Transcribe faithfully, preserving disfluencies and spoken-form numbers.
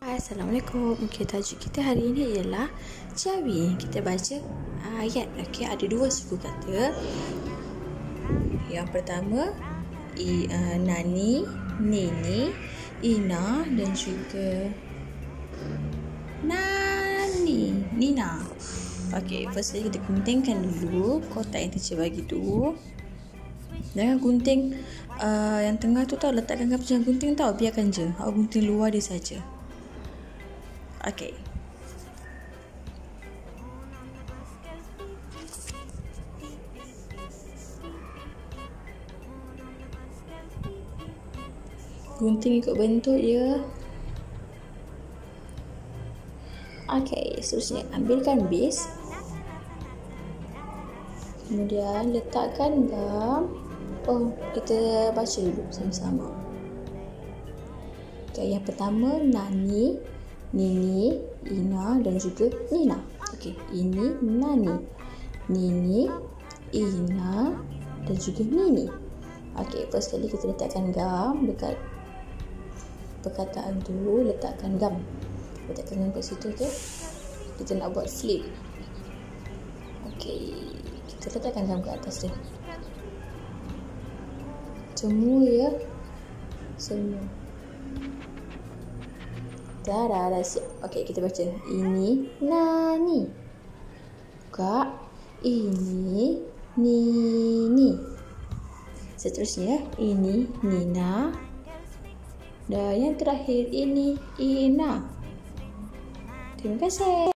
Assalamualaikum. Okay, tajuk kita hari ini ialah Ciawi. Kita baca ayat. Okay, ada dua suku kata. Yang pertama i, uh, Nani, Nini, Ina dan juga Nani, Nina. Okay, first kita guntingkan dulu kotak yang teacher bagi tu. Jangan gunting uh, yang tengah tu tau, letakkan kapas, jangan gunting tau, biarkan je. Awak gunting luar dia saja. Okey. Gunting ikut bentuk je. Okey, seterusnya ambilkan base. Kemudian letakkan gam. Oh, kita baca dulu sama-sama. Okay, yang pertama Nani, Nini, Ina dan juga Nina. Okey, ini Nani, Nini, Ina dan juga Nini. Okey, first sekali kita letakkan gam dekat perkataan tu, letakkan gam. Letakkan gam kat situ, okey. Kita nak buat flip. Okey, kita letakkan gam kat atas dia. Semua ya. Semua. Dah, dah, dah siap. Okey, kita baca. Ini Nani. Buka. Ini Nini. Seterusnya, ini Nina. Dan yang terakhir, ini Ina. Terima kasih.